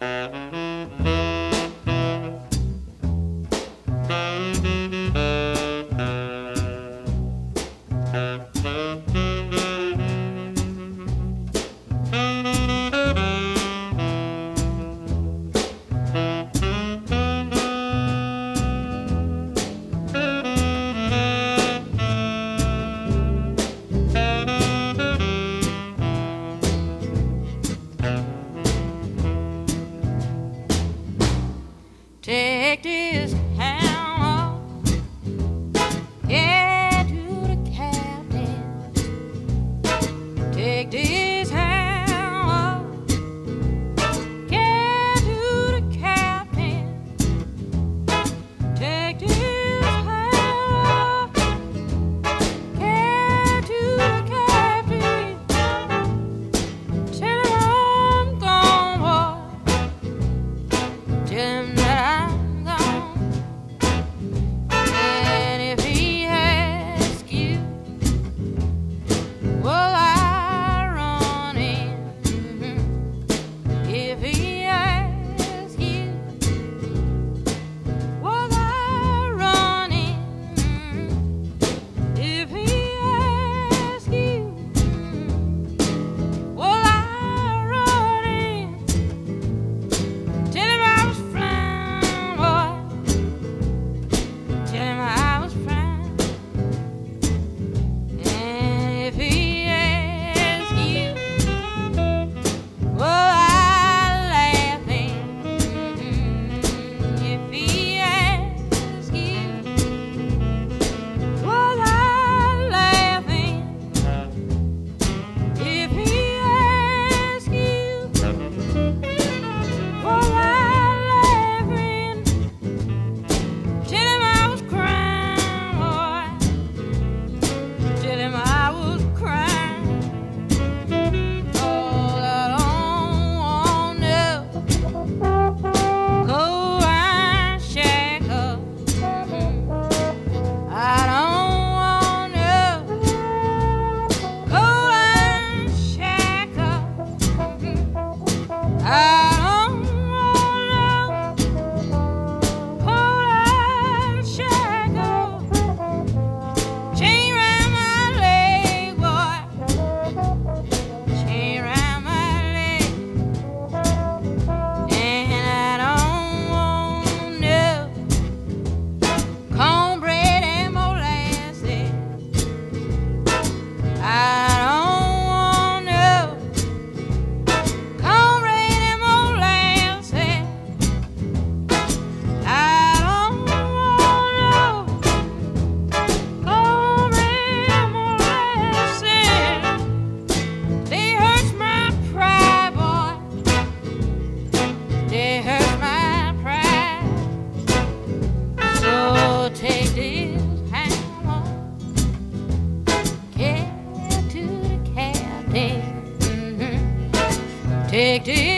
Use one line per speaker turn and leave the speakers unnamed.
Take this hound off, yeah, to the captain. Take this hound off, yeah, to the captain. Take this hound off, yeah, to the captain. Tell him I'm gone, boy. Tell him that I'm gone. And if he asks you, will I run in? If he asks you, will I run in? If he asks you, will I run in? Tell him I was flying, boy. Tell him I was flying. And if he asks you, will I laugh in? If he asks you, will I laugh in? If he asks you, will I laugh in? Tell him I was crying, boy. Tell him I was crying. Oh, I don't want no cold iron shackle. I don't want no cold iron shackle. I don't want no cold iron shackle. Chain round my leg, boy. Chain round my leg. And I don't want no cornbread and molasses. I don't want no cornbread and molasses. I don't want no cornbread and molasses. They hurt my pride, boy. They hurt my pride. So take this hound off, yeah, to the captain. Take this